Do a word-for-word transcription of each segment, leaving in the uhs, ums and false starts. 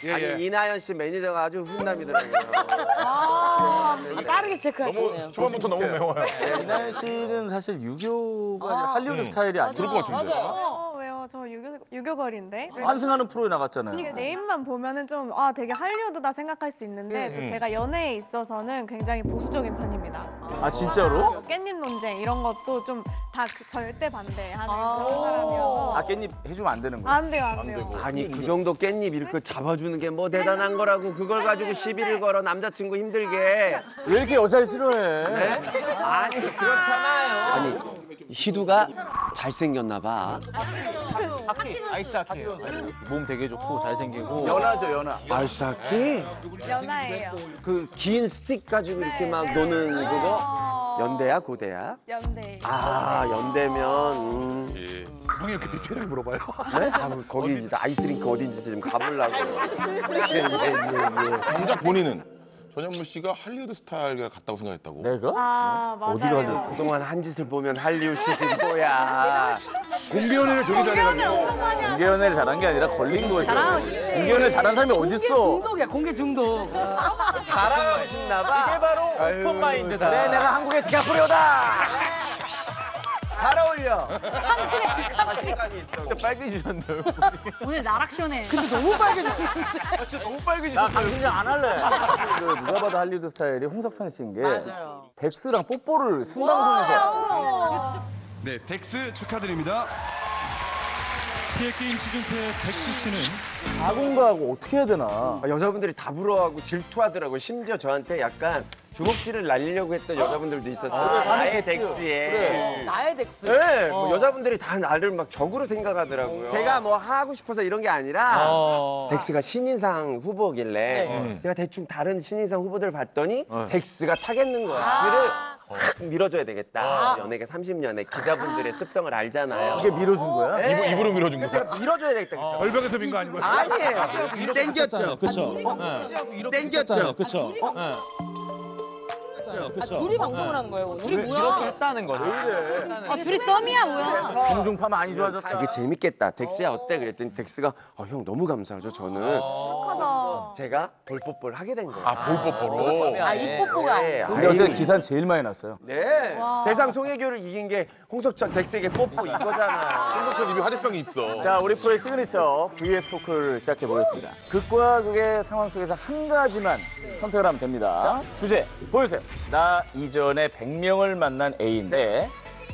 예, 아니 예. 이나연 씨 매니저가 아주 훈남이더라고요. 아, 빠르게 체크하시네요. 너무 초반부터 너무 매워요. 이나연 씨는 사실 유교가 아니라 할리우드 스타일이 아니에요. 그럴 것 같은데. 어, 왜요? 저 유교, 유교걸인데. 환승하는 프로에 나갔잖아요. 이게 네임만 보면은 좀 아 되게 할리우드다 생각할 수 있는데 또 제가 연애에 있어서는 굉장히 보수적인 편입니다. 아 진짜로? 깻잎 논쟁 이런 것도 좀 다 절대 반대하는 그런 사람이어서. 아 깻잎 해주면 안 되는 거야? 안 돼요, 안 돼요. 아니 그 정도 깻잎 이렇게 잡아주는 게 뭐 대단한 거라고 그걸 가지고 시비를 걸어 남자친구 힘들게. 왜 이렇게 여자를 싫어해? 네? 아니 그렇잖아요. 아니 희두가 잘생겼나 봐. 아이스 하키. 몸 되게 좋고 잘생기고. 연하죠 연하. 아이스하키? 연하예요. 그 긴 스틱 가지고 이렇게 막 노는 그거? 연대야 고대야? 연대. 아 연대면 음. 예. 형이 이렇게 디테일하게 물어봐요? 네? 아, 거기 아이스링크 어딘지 좀 가보려고. 예, 예, 예, 예. 정작 본인은 전현무 씨가 할리우드 스타일 같다고 생각했다고. 내가? 아 맞아요. 어디가 할리우드? 그동안 한 짓을 보면 할리우드지 뭐야. 공개 연애를 되게 잘해가지고. 공개 연애를 잘한 게 아니라 걸린 거죠. 잘하고 싶지. 공개 연애 잘한 사람이 공개 어딨어? 중독이야, 공개 중독. 잘하고 싶나 봐. 이게 바로 오픈 마인드다. 그래 내가 한국의 디카프리오다. 잘 어울려. 자신감이 있어. 진짜 빨개지셨네요. 오늘 나락쇼네. 너무 빨개졌어. 진짜 너무 나 빨개지셨어요. 강심장 안 할래. 그 누가 봐도 할리우드 스타일이 홍석천 씨인 게 맞아요. 덱스랑 뽀뽀를 생방송에서. 네, 덱스 축하드립니다. 티에게임 시즌이의 덱스 씨는 아군가하고 어떻게 해야 되나. 아, 여자분들이 다 부러워하고 질투하더라고요. 심지어 저한테 약간 주먹질을 날리려고 했던 여자분들도 있었어요. 아, 나의 덱스. 덱스에. 그래. 나의 덱스. 네, 뭐 여자분들이 다 나를 막 적으로 생각하더라고요. 제가 뭐 하고 싶어서 이런 게 아니라 어. 덱스가 신인상 후보길래 네. 제가 대충 다른 신인상 후보들 봤더니 덱스가 타겟는 거야. 덱스를 확 밀어줘야 되겠다. 연예계 삼십 년의 기자분들의 습성을 알잖아요. 이게 밀어준 거야? 네. 입으로, 입으로 밀어준 거죠? 제가 밀어줘야 되겠다. 그래서. 절벽에서 민 거 아니고요? 아니에요. 땡겼죠. 그쵸. 땡겼죠. 그쵸. 아, 둘이 방송을 하는 거예요, 오늘? 이렇게 했다는 거죠. 아, 둘이 썸이야, 뭐야? 공중파 많이 좋아졌다. 되게 재밌겠다. 덱스야 어때? 그랬더니 덱스가 어, 형 너무 감사하죠. 저는 착하다. 제가 볼뽀뽀를 하게 된 거예요. 아, 볼뽀뽀로. 아, 입뽀뽀가. 네, 근데 어제 아유, 기사는 제일 많이 났어요. 네. 대상 송혜교를 이긴 게 홍석천 덱스에게 뽀뽀 이거잖아. 홍석천 입이 화제성이 있어. 자, 우리 프로의 시그니처 브이에스 토크를 시작해 보겠습니다. 극과 극의 상황 속에서 한 가지만 선택을 하면 됩니다. 주제 보여주세요. 나 이전에 백 명을 만난 애인데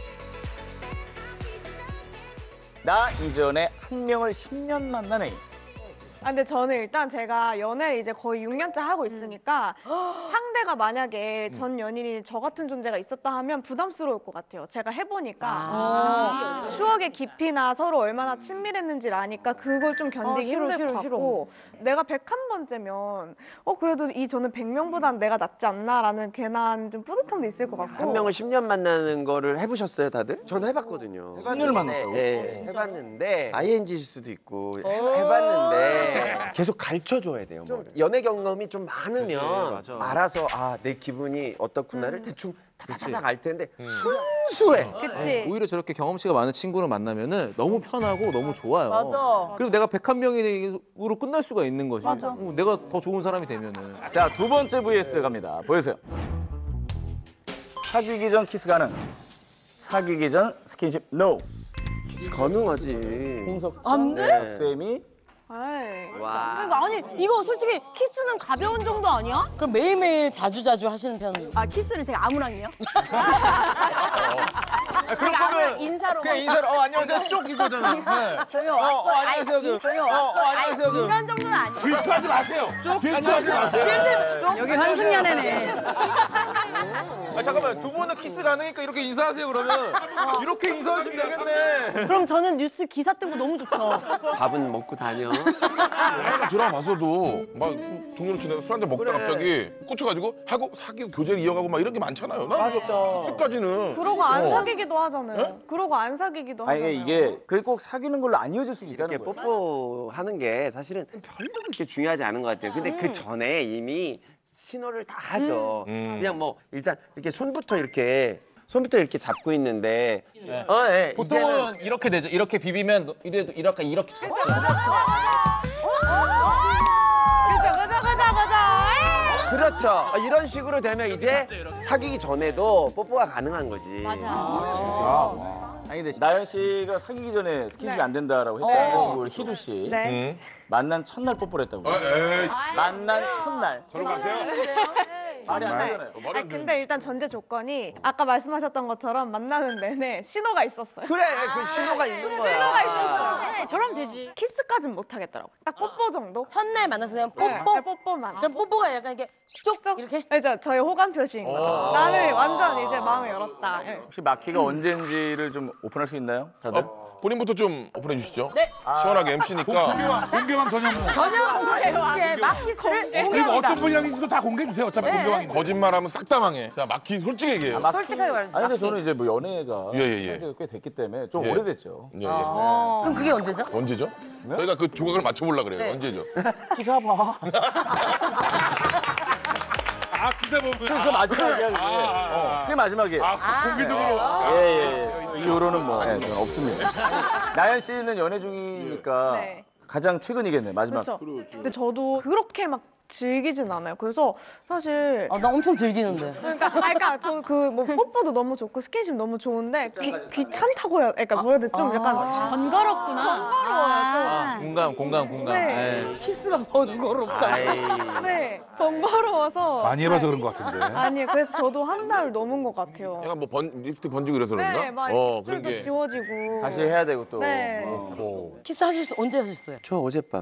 나 이전에 한 명을 십 년 만난 애인. 아, 근데 저는 일단 제가 연애를 이제 거의 육 년째 하고 있으니까 상대가 만약에 전 연인이 저 같은 존재가 있었다 하면 부담스러울 것 같아요. 제가 해보니까 아. 추억의 깊이나 서로 얼마나 친밀했는지를 아니까 그걸 좀 견디기 아, 싫어, 힘들 싫어, 것 싫어. 같고 내가 백한 번째면 어 그래도 이 저는 백 명보단 내가 낫지 않나라는 괜한 좀 뿌듯함도 있을 것 같고 한 명을 십 년 만나는 거를 해보셨어요, 다들? 저는 해봤거든요. 십 년을 만났다고? 네, 해봤는데 아이엔지일 수도 있고 해, 해봤는데 계속 가르쳐줘야 돼요. 좀 연애 경험이 좀 많으면 그치, 맞아. 알아서 아, 내 기분이 어떻구나를 대충 타다타닥 알 텐데 순수해. 그치? 오히려 저렇게 경험치가 많은 친구를 만나면은 너무 편하고 너무 좋아요. 맞아. 그리고 내가 백한 명으로 끝날 수가 있는 거지. 맞아. 어, 내가 더 좋은 사람이 되면은. 자, 두 번째 브이에스 갑니다. 보여주세요. 사귀기 전 키스 가능. 사귀기 전 스킨십 노. 키스 가능하지. 홍석 안 돼? 쌤이 에이. 와. 그러니까 아니, 이거 솔직히 키스는 가벼운 정도 아니야? 그럼 매일매일 자주자주 하시는 편? 아 키스를 제가 아무랑 해요? 제가 아무랑 인사로 그냥 인사를 어 안녕하세요 쪽 이거잖아. 네. 조용 어, 왔어 어, 안녕하세요, 아이, 그. 조용 어, 왔어 어, 안녕하세요, 아이, 그. 이런 정도는 아니에요. 질투하지 마세요. 질투하지 마세요. 여기 환승연애네. 아 잠깐만 두 분은 키스 가능니까 이렇게 인사하세요 그러면 이렇게 인사하시면 되겠네. 그럼 저는 뉴스 기사 뜨고 너무 좋죠. 밥은 먹고 다녀. 드라마 봐서도 막 동료로 지내서 술 한잔 먹다 갑자기 꽂혀가지고 하고 사귀고 교제를 이어가고 막 이런 게 많잖아요. 나 끝까지는. 그러고 안 어. 사귀기도 하잖아요. 그러고 안 사귀기도 아니 하잖아요. 이게 그게 꼭 사귀는 걸로 안 이어질 수 있다는 이렇게 거예요. 뽀뽀하는 게 사실은 별로 그렇게 중요하지 않은 것 같아요. 근데 그 전에 이미 신호를 다 하죠. 그냥 뭐 일단 이렇게 손부터 이렇게 손부터 이렇게 잡고 있는데 어, 네. 보통은 이제는 이렇게 되죠. 이렇게 비비면 이래도 이렇게 이렇게 잡죠. 그렇죠. 아, 이런 식으로 되면 이제 사귀기 전에도 뽀뽀가 가능한 거지. 맞아. 아니 근데 나연 씨가 사귀기 전에 스킨십이 네. 안 된다라고 했잖아요. 그래서 우리 희두 씨 네. 만난 첫날 뽀뽀를 했다고. 만난 첫날. 저로 가세요? 말이 안 네. 되잖아요. 머리 아니, 근데 일단 전제 조건이 아까 말씀하셨던 것처럼 만나는 내내 신호가 있었어요. 그래, 그 신호가 있는 거야. 신호가 있었어요. 네, 저러면 되지. 키스까지는 못 하겠더라고요. 딱 뽀뽀 정도? 첫날 만나서 그냥 네, 뽀뽀. 네, 뽀뽀만. 그럼 뽀뽀가 약간 이렇게 쪽 이렇게. 그죠? 저의 호감 표시인 거죠. 나는 완전 이제 마음을 열었다. 예. 혹시 마키가 언제인지를 좀 오픈할 수 있나요? 다들? 어, 본인부터 좀 오픈해 주시죠. 네. 시원하게 엠씨니까. 공개왕 전현무. 전혀 엠씨의 마키스를 그리고 공개합니다. 어떤 분량인지도 다 공개해 주세요. 어차피 공개왕인데. 거짓말하면 싹 다 망해. 자, 마키 솔직히 얘기해요. 솔직하게 말해주세요. 아니 근데 저는 이제 뭐 연애가 예, 예, 예. 한 지가 꽤 됐기 때문에 좀 예. 오래됐죠. 예, 예. 그럼 그게 언제죠? 언제죠? 저희가 그 조각을 맞춰보려고 그래요. 네. 언제죠? 기사 봐. 아 기사 보면. 그 마지막이야 그게. 어, 그게 마지막이에요. 아, 공개적으로. 예예. 예. 이후로는 뭐 예, 저는 없습니다. 나연 씨는 연애 중이니까 네. 가장 최근이겠네 마지막. 그렇죠. 근데 저도 그렇게 막 즐기진 않아요. 그래서 사실 아, 나 엄청 즐기는데. 그러니까 아, 그러니까 저 그 뭐 뽀뽀도 너무 좋고 스킨십 너무 좋은데 귀, 귀찮다고 해야 그러니까 뭐라 해야 돼? 좀 약간 번거롭구나. 번거로워요. 공감, 공감, 공감. 네. 예. 키스가 번거롭다. 아이. 네 번거로워서 많이 해봐서 그런 것 같은데. 아니에요. 그래서 저도 한 달 넘은 것 같아요. 약간 뭐 번, 립스틱 번지고 그래서 그런가? 네, 막 어, 입술도 그런 게. 지워지고. 다시 해야 되고 또. 네. 어. 키스 하셨어? 언제 하셨어요? 저 어젯밤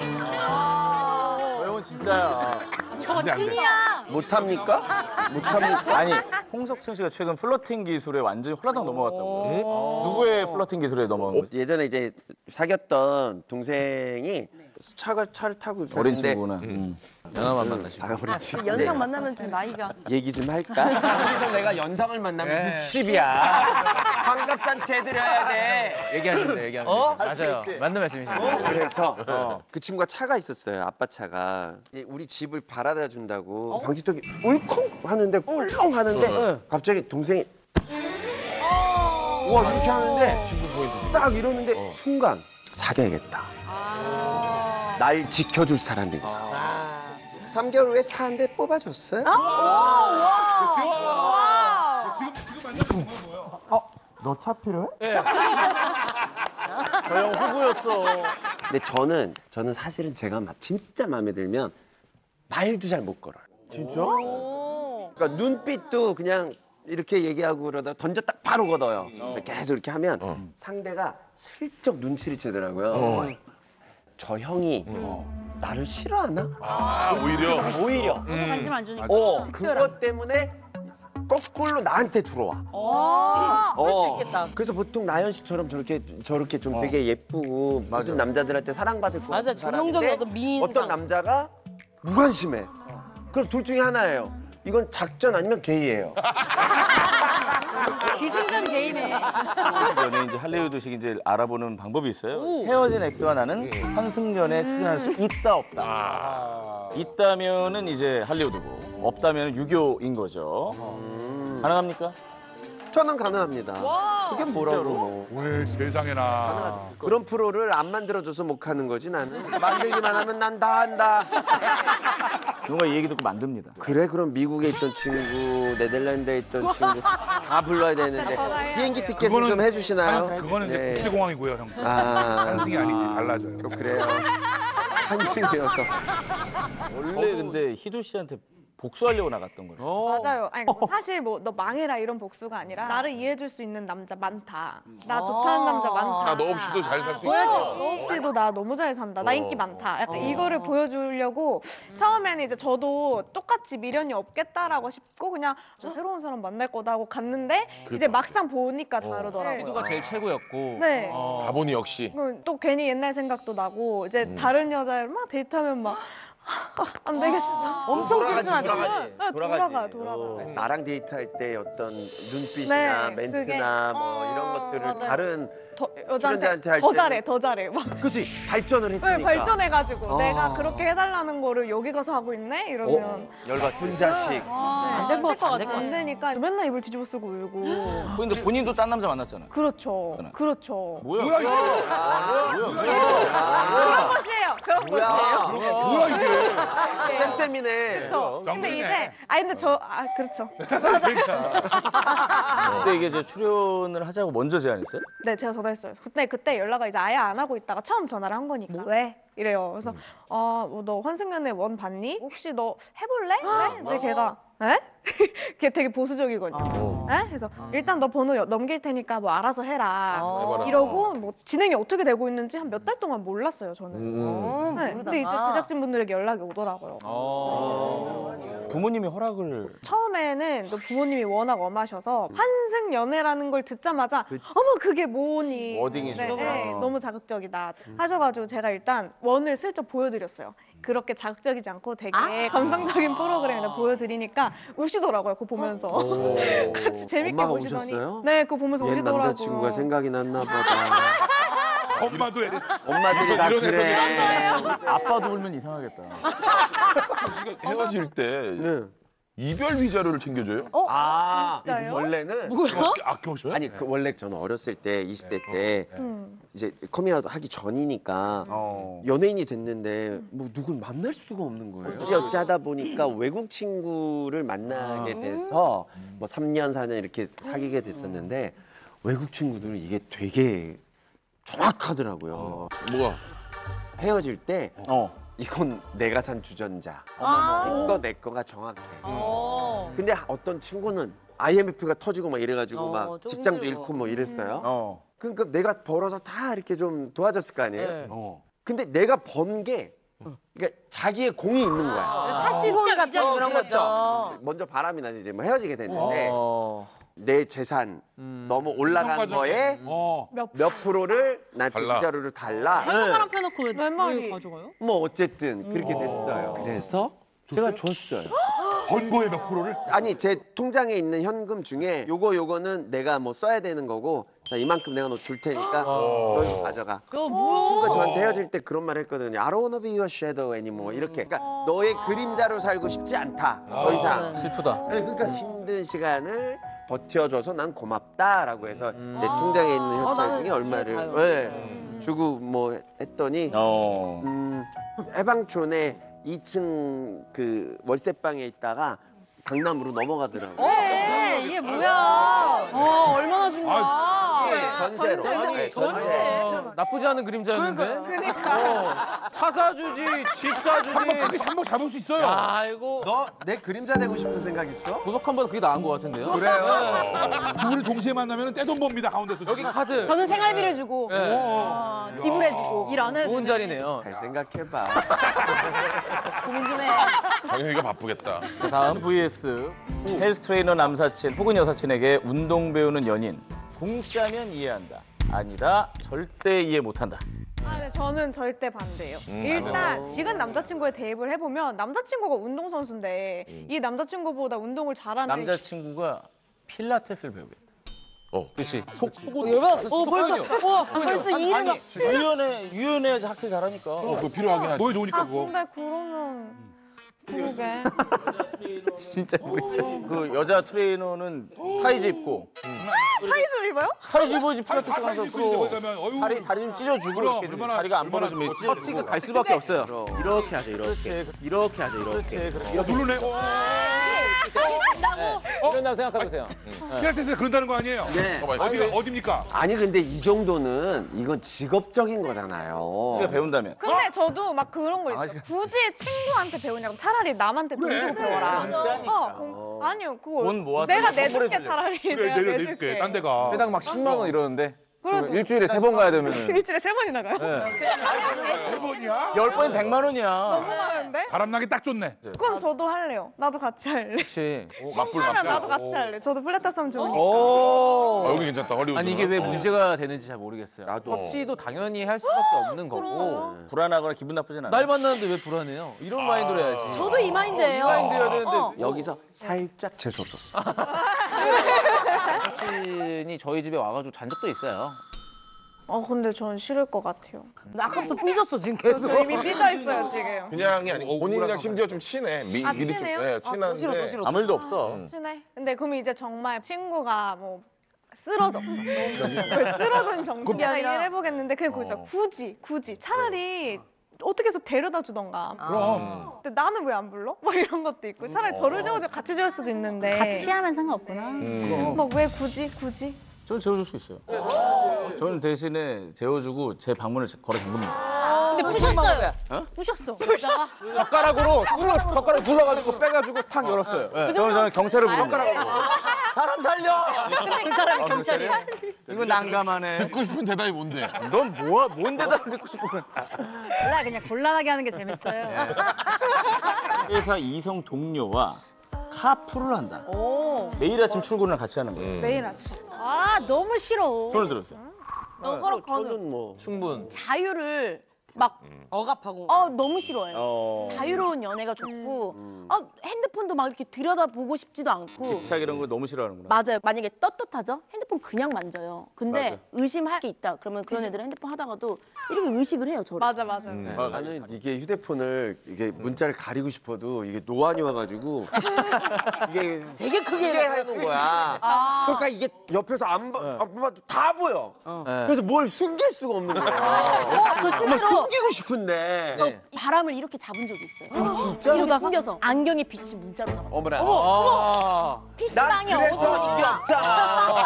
저 형은 진짜야. 저거 찐이야. 못합니까? 못합니까? 아니 홍석천 씨가 최근 플러팅 기술에 완전히 홀라당 넘어갔다고. 누구의 플러팅 기술에 넘어간 어, 거지? 예전에 이제 사귀었던 동생이 차가 차를 타고 어린 있었는데 친구구나. 음. 연하만 만나시고. 아, 어린 친구. 연상 만나면 좀 나이가. 얘기 좀 할까? 그래서 내가 연상을 만나면 육십이야. 환갑잔치 해드려야 돼. 얘기하시면 돼, 얘기하면 어? 돼. 맞아요. 맞는 말씀이시죠. 그래서 그 친구가 차가 있었어요. 아빠 차가. 이제 우리 집을 바라다 준다고 방지턱이 울컹 하는데 꿀렁 하는데 갑자기 동생이 와 이렇게 하는데 친구 포인트 지금. 딱 이러는데 순간 사귀어야겠다. 날 지켜줄 사람이. 삼 개월 후에 차 한 대 뽑아줬어요. 너 차 필요해? 저 형 후보였어. 근데 저는 저는 사실은 제가 막 진짜 마음에 들면 말도 잘 못 걸어요. 진짜? 그러니까 눈빛도 그냥 이렇게 얘기하고 그러다 던졌다 바로 걷어요. 계속 이렇게 하면 상대가 슬쩍 눈치를 채더라고요. 저 형이 나를 싫어하나? 아, 오히려. 오히려. 관심 안 주니까. 어, 그것 때문에 거꾸로 나한테 들어와. 어, 그럴 수 어. 있겠다. 그래서 보통 나연 씨처럼 저렇게 저렇게 좀 되게 예쁘고 모든 남자들한테 사랑받을 것 맞아, 같은 전형적인 사람인데 어떤 미인 어떤 상. 남자가 무관심해. 그럼 둘 중에 하나예요. 이건 작전 아니면 게이예요. 기승전 개이네. 연예인지 할리우드식 이제 알아보는 방법이 있어요. 헤어진 엑스와 나는 환승연에 출연할 수 있다 없다. 있다면은 이제 할리우드고 없다면은 유교인 거죠. 가능합니까? 저는 가능합니다. 그게 뭐라고 뭐. 왜 세상에나. 가능하죠. 그런 프로를 안 만들어줘서 못 하는 거지 나는. 만들기만 하면 난 다 한다. 누가 이 얘기 듣고 만듭니다. 그래 그럼 미국에 있던 친구, 네덜란드에 있던 친구 다 불러야 되는데 비행기 티켓은 그거는 좀 해주시나요? 한- 그거는 이제 네. 국제공항이고요, 형. 아, 한승이 아니지, 달라져요. 또 그래요. 한승이어서. 원래 근데 희두 씨한테 복수하려고 나갔던 거예요. 맞아요. 아니 뭐 사실 뭐 너 망해라 이런 복수가 아니라 나를 이해해줄 수 있는 남자 많다. 나 좋다는 남자 많다. 나 너 없이도 잘 살 수 있어. 너 없이도 나 너무 잘 산다. 나 인기 많다. 약간 이거를 보여주려고 처음에는 이제 저도 똑같이 미련이 없겠다라고 싶고 그냥 저 새로운 사람 만날 거다 하고 갔는데 이제 막상 보니까 다르더라고요. 희두가 제일 최고였고. 네. 어. 가보니 역시. 그럼 또 괜히 옛날 생각도 나고 이제 다른 여자를 막 데이트하면 막 안 되겠어. 엄청 돌아가지, 돌아가지. 돌아가지. 네, 돌아가지. 돌아가, 돌아가. 나랑 데이트할 때 어떤 눈빛이나 네, 멘트나 그게- 뭐 이런 어, 것들을 맞아요. 다른 더, 출연자한테 여자한테 할 더 때는- 잘해, 더 잘해. 막. 그치 발전을 했으니까. 네, 발전해가지고 아. 내가 그렇게 해달라는 거를 여기 가서 하고 있네 이러면 어? 열받은 자식. 안 될 것 같아, 안될 것 안 같아. 되니까 맨날 이불 뒤집어 쓰고 울고. 근데 본인도 딴 남자 만났잖아요. 그렇죠, 그렇죠. 뭐야? 뭐야, 이거? 그런 것이에요. 그런 뭐야? 거예요. 뭐야 이게? 쌤쌤이네. 그렇죠. 근데 정글이네. 이제 아니 근데 저 아 그렇죠. 근데 이게 이제 출연을 하자고 먼저 제안했어요? 네, 제가 전화했어요. 그때 그때 연락을 이제 아예 안 하고 있다가 처음 전화를 한 거니까. 왜? 이래요. 그래서 어, 뭐 너 환승연애 원 봤니? 혹시 너 해볼래? 그래? 근데 걔가 에? 걔 되게 보수적이거든요. 에? 그래서 일단 너 번호 여- 넘길 테니까 뭐 알아서 해라. 해봐라. 이러고 뭐 진행이 어떻게 되고 있는지 한 몇 달 동안 몰랐어요, 저는. 음. 네, 근데 이제 제작진분들에게 연락이 오더라고요. 부모님이 허락을 처음에는 또 부모님이 워낙 엄하셔서 환승 연애라는 걸 듣자마자 어머 그게 뭐니 워딩이죠. 네, 네, 너무 자극적이다 하셔가지고 제가 일단 원을 슬쩍 보여드렸어요. 그렇게 자극적이지 않고 되게 감성적인 프로그램에다 보여드리니까 우시더라고요. 그거 보면서 같이 재밌게 엄마가 보시더니 우셨어요? 네 그거 보면서 옛 우시더라고요. 남자친구가 생각이 났나 보다. 엄마도 애들 엄마들이 다 이런 그래. 아빠도 울면 이상하겠다. 씨가 헤어질 때 네. 이별 위자료를 챙겨줘요? 아, 진짜요? 원래는 아껴줘요? 아니 그 원래 저는 어렸을 때 이십 대 때 이제 커밍아웃 하기 전이니까 어. 연예인이 됐는데 뭐 누굴 만날 수가 없는 거예요. 어찌어찌 하다 보니까 외국 친구를 만나게 돼서 뭐 삼 년, 사 년 이렇게 사귀게 됐었는데 외국 친구들은 이게 되게 정확하더라고요. 뭐가? 헤어질 때 어. 이건 내가 산 주전자. 이거 내 거가 정확해. 근데 어떤 친구는 아이엠에프가 터지고 막 이래가지고 어, 막 좀 직장도 힘들고. 잃고 뭐 이랬어요. 어. 그러니까 내가 벌어서 다 이렇게 좀 도와줬을 거 아니에요. 네. 어. 근데 내가 번 게 그러니까 자기의 공이 있는 거야. 사실혼 같은 그런 거죠. 먼저 바람이 나서 이제 뭐 헤어지게 됐는데 어. 내 재산 너무 올라간 과정. 거에 어. 몇 프로를 나한테 달라. 이자료를 달라. 사람 펴놓고 왜, 내 말이. 왜 가져가요? 뭐 어쨌든 그렇게 됐어요. 그래서 제가 줬어요. 번 거에 몇 프로를? 아니 제 통장에 있는 현금 중에 요거 요거는 내가 뭐 써야 되는 거고 자 이만큼 내가 너 줄 테니까 너 이거 가져가. 야, 뭐야? 친구가 저한테 헤어질 때 그런 말 했거든요. I don't wanna be your shadow anymore 이렇게. 그러니까 너의 그림자로 살고 싶지 않다. 더 이상. 슬프다. 네, 그러니까 힘든 시간을 버텨줘서 난 고맙다라고 해서 내 통장에 있는 현찰 중에 얼마를 아유. 네, 주고 뭐 했더니 어. 음, 해방촌에 이 층 그 월세방에 있다가 강남으로 넘어가더라고요. 네, 이게 뭐야? 어, 얼마나 준 거야? 전세로. 네, 전세. 나쁘지 않은 그림자였는데. 그러니까 차 사주지, 집 사주지. 그게 한번 잡을 수 있어요. 아이고. 너 내 그림자 되고 싶은 생각 있어? 구석한보다 그게 나은 것 같은데요? 그래요. 둘이 동시에 만나면 떼돈 법니다 가운데서. 여기 카드. 저는 생활비를 주고, 네. 어, 집을 해주고, 일 안 해도 좋은 자리네요. 잘 생각해봐. 고민 좀 해. 정현이가 바쁘겠다. 자, 다음 브이에스 헬스 트레이너 남사친 혹은 여사친에게 운동 배우는 연인. 공짜면 이해한다. 아니다. 절대 이해 못한다. 아, 네, 저는 절대 반대예요. 일단 지금 남자친구에 대입을 해보면 남자친구가 운동선수인데 이 남자친구보다 운동을 잘하는 남자친구가 필라테스를 배우겠다. 어. 그렇지. 속, 속옷. 어, 벌써, 어, 벌써 이 일을 막. 유연해, 유연해야지 학교 잘하니까. 어, 그거 필요하긴 하지. 보여 좋으니까 아, 그거. 근데 그러면 그러게. 진짜 모르겠어. 그 여자 트레이너는 타이즈 입고 타이즈 입어요? 타이즈 입어야지 필라테스 가서 입고 프로 가면 어휴. 다리 다리 좀 찢어주고 그럼, 이렇게 좀 얼마나- 다리가 안 벌어지면 얼마나 찢어주고. 터치가 갈 수밖에 없어요. 이렇게 하자 이렇게. 그렇지. 이렇게 하자 이렇게. 그렇지. 어, 누르네. 어. 이런다고 생각해보세요. 필라테스가 그런다는 거 아니에요? 네. 봐봐, 어디가 어딥니까? 아니 근데 이 정도는 이건 직업적인 거잖아요. 제가 배운다면. 근데 저도 막 그런 거 있어요. 굳이 친구한테 배우냐고 차라리 남한테 돈 주고 배워라. 진짜니까. 어, 공- 아니요, 그거 돈 모아서 내가 선물해 내줄게 줄래. 차라리 그래 내가 내가 내줄게. 내줄게. 딴 데가. 회당 막 십만 원 이러는데. 그래도 일주일에 세 번 가야 되면. 일주일에 세 번이나 가요? 세 번이야? 열 번이 백만 원이야. 너무 많은데? 바람나기 딱 좋네. 그럼 저도 할래요. 나도 같이 할래. 그렇지. 맞불 하면 맞불. 나도 같이 할래. 저도 플랫타스 하면 좋으니까. 오. 아, 여기 괜찮다. 허리우드. 아니 이게 왜 문제가 되는지 잘 모르겠어요. 나도. 터치도 당연히 할 수밖에 없는 거고. 불안하거나 기분 나쁘진 않아. 날 만나는데 왜 불안해요? 이런 마인드로 해야지. 저도 이 마인드예요. 이 마인드여야 되는데 어. 여기서 살짝 재수 없었어. 터치이 저희 집에 와가지고 잔 적도 있어요. 어, 근데 전 싫을 것 같아요. 나 아까부터 삐졌어, 지금 계속. 저 이미 삐져 있어요, 지금. 그냥이 아니고 본인이랑 심지어 좀 친해. 미, 아, 미리 친해요? 좀 예, 아, 친한데. 아무 일도 없어. 친해? 근데 그럼 이제 정말 친구가 뭐 쓰러졌어. 그 쓰러진 정도가 아니라- 이해를 해보겠는데 그게 그죠. 굳이 굳이 차라리 어떻게 해서 데려다 주던가. 그럼. 근데 나는 왜 안 불러? 막 이런 것도 있고 차라리 저를 재워줘 같이 재울 수도 있는데 같이 하면 상관없구나. 막 왜 굳이 굳이? 저는 재워줄 수 있어요. 저는 대신에 재워주고 제 방문을 걸어 잠깁니다. 근데 부셨어요. 어? 부셨어. 젓가락으로 꿀을 젓가락 불러가지고 빼가지고 탁 열었어요. 예. 저는 저는 경찰을 부릅니다. 사람 살려! 근데 그 사람이 경찰이야. 이거 난감하네. 듣고 싶은 대답이 뭔데? 넌 뭐야? 뭔 대답을 듣고 싶은 거야? 몰라 그냥 곤란하게 하는 게 재밌어요. 회사 이성 동료와 카풀을 한다. 오. 매일 아침 출근을 같이 하는 거예요. 매일 아침. 아 너무 싫어. 손을 들어주세요. 서로 저는 뭐 충분. 자유를 막 억압하고. 어, 너무 싫어해요. 어. 자유로운 연애가 좋고 어, 핸드폰도 막 이렇게 들여다보고 싶지도 않고. 집착 이런 거 너무 싫어하는구나. 맞아요. 만약에 떳떳하죠? 핸드폰 그냥 만져요. 근데 맞아. 의심할 게 있다. 그러면 그런 애들은 핸드폰 하다가도 이렇게 의식을 해요, 저를. 맞아 맞아. 나는 이게 휴대폰을 이게 문자를 가리고 싶어도 이게 노안이 와가지고 이게 되게 크게 크게 해놓은 거야. 그러니까 이게 옆에서 안, 봐, 안 봐도 다 보여. 그래서 뭘 숨길 수가 없는 거야. 저 막 실제로 숨기고 싶은데. 저 바람을 이렇게 잡은 적이 있어요. 진짜? 이러다 숨겨서 안경에 빛이 문자로 잡았어요. 어머나. 아. 피시방에 그래서 어두워. 이게 없잖아.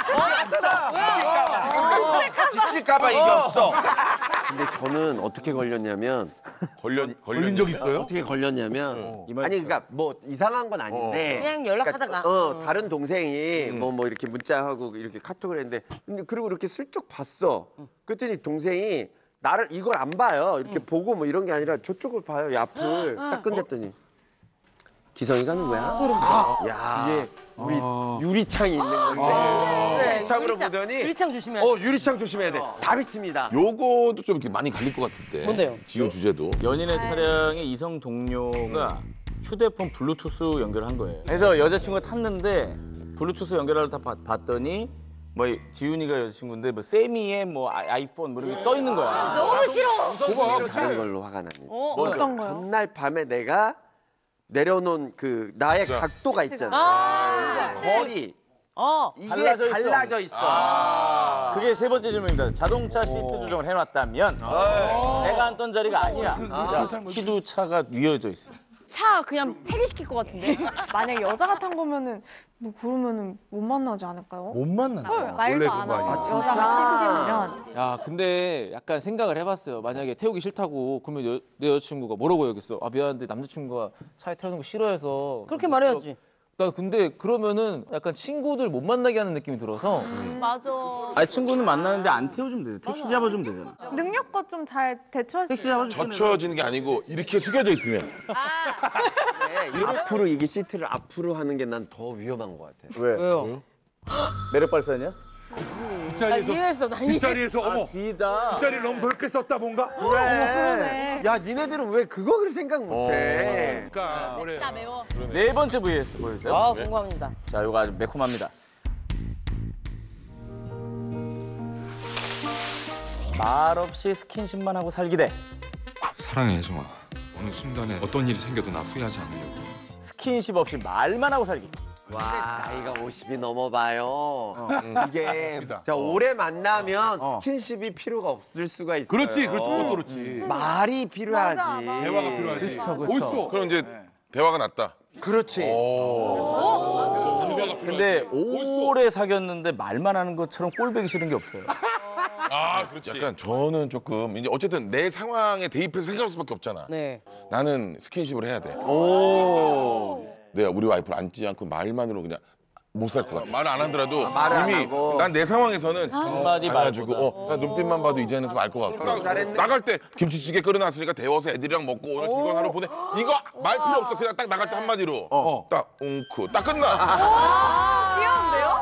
비칠까봐 이게 없어. 근데 저는 어떻게 걸렸냐면 걸려 걸린 적 있어요? 어떻게 걸렸냐면 아니 그러니까 뭐 이상한 건 아닌데 그냥 연락하다가. 그러니까, 어 다른 동생이 뭐 뭐 이렇게 문자하고 이렇게 카톡을 했는데 근데 그리고 이렇게 슬쩍 봤어. 그랬더니 동생이 나를 이걸 안 봐요. 이렇게 보고 뭐 이런 게 아니라 저쪽을 봐요. 이 앞을 딱 끝냈더니 기성이가 누구야? 야 뒤에 우리 유리창이 있는 건데 유리창으로 보더니 유리창 조심해야 돼. 어 유리창 조심해야 돼. 다 비칩니다. 요거도 좀 이렇게 많이 갈릴 것 같은데. 뭔데요? 지금 주제도. 연인의 차량에 이성 동료가 휴대폰 블루투스 연결을 한 거예요. 그래서 여자친구가 tas는데 블루투스 연결을 다 봤- 봤더니 뭐 지훈이가 여자친구인데 뭐 세미의 뭐 아- 아이폰 뭐 이런 게 떠 있는 거야. 너무 싫어. 다른 걸로 화가 납니다. 어, 어떤 거요? 전날 밤에 내가 내려놓은 그 나의 각도가 있잖아. 아. 거의 어. 이게 달라져 있어. 달라져 있어. 그게 세 번째 질문입니다. 자동차 시트 조정을 해놨다면 내가 앉던 자리가 아니야. 키도 차가 뉘어져 있어. 차 그냥 폐기시킬 것 같은데. 만약 여자가 탄 거면은 뭐 그러면은 못 만나지 않을까요? 못 만난다. 헐, 말도 원래 안 그거 하고 아니야. 여자가 찢으면 야, 근데 약간 생각을 해봤어요. 만약에 태우기 싫다고 그러면 여, 내 여자친구가 뭐라고 해야겠어? 아 미안한데 남자친구가 차에 태우는 거 싫어해서. 그렇게 말해야지. 나 근데 그러면은 약간 친구들 못 만나게 하는 느낌이 들어서. 맞아. 아니 친구는 만나는데 안 태워주면 되죠. 택시 잡아주면 되잖아. 능력껏 좀 잘 대처할 수 택시 있어요. 잡아주면 젖혀지는 게 아니고 이렇게 숙여져 있으면. 앞으로 이게 시트를 앞으로 하는 게 난 더 위험한 것 같아. 왜? 왜요? 매력 발산이야? 이 나 자리에서 이해했어. 나 이 이해. 자리에서 어머 뒤다. 이 자리를 너무 넓게 썼다 뭔가? 그래. 야 니네들은 왜 그거를 생각 못해? 그러니까 뭐래? 나 매워. 네 번째 브이에스 보여주세요. 아 궁금합니다. 자, 이거 아주 매콤합니다. 말 없이 스킨십만 하고 살기 대 사랑해 혜정아. 어느 순간에 어떤 일이 생겨도 나 후회하지 않으려고. 스킨십 없이 말만 하고 살기. 와 나이가 오십이 넘어봐요. 이게 자 오래 만나면 스킨십이 필요가 없을 수가 있어요. 그렇지, 그렇지, 그것도 그렇지. 말이 필요하지. 맞아, 맞아. 대화가 필요하지. 그쵸, 그쵸. 옳소. 그럼 이제 대화가 낫다. 그렇지. 근데 오래 사귀었는데 말만 하는 것처럼 꼴보기 싫은 게 없어요. 아, 그렇지. 약간 저는 조금 이제 어쨌든 내 상황에 대입해서 생각할 수밖에 없잖아. 네. 나는 스킨십을 해야 돼. 오. 내가 우리 와이프를 앉지 않고 말만으로 그냥 못 살 것 같아. 말을 안 하더라도 말을 안 이미 하고. 난 내 상황에서는 한마디 가지고 말보다. 어, 나 눈빛만 봐도 이제는 좀 알 것 같고. 나, 잘했네. 나갈 때 김치찌개 끓여놨으니까 데워서 애들이랑 먹고 오늘 즐거운 하루 보내. 이거 말 필요 없어. 그냥 딱 나갈 때 한마디로. 어. 딱 웅크. 딱 끝나. 귀여운데요?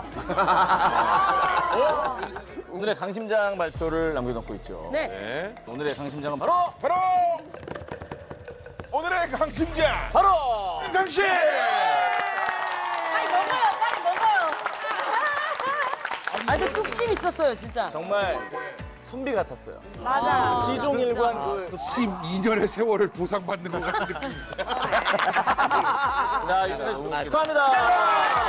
오늘의 강심장 발표를 남겨놓고 있죠. 네. 네. 오늘의 강심장은 바로 바로 오늘의 강심장 바로 인상 씨. 빨리 먹어요. 빨리 먹어요. 아 근데 뚝심 있었어요 진짜. 정말 선비 같았어요. 맞아. 시종일관 그 십이 년의 세월을 보상받는 것 같은 느낌. 자, 이분들 축하합니다.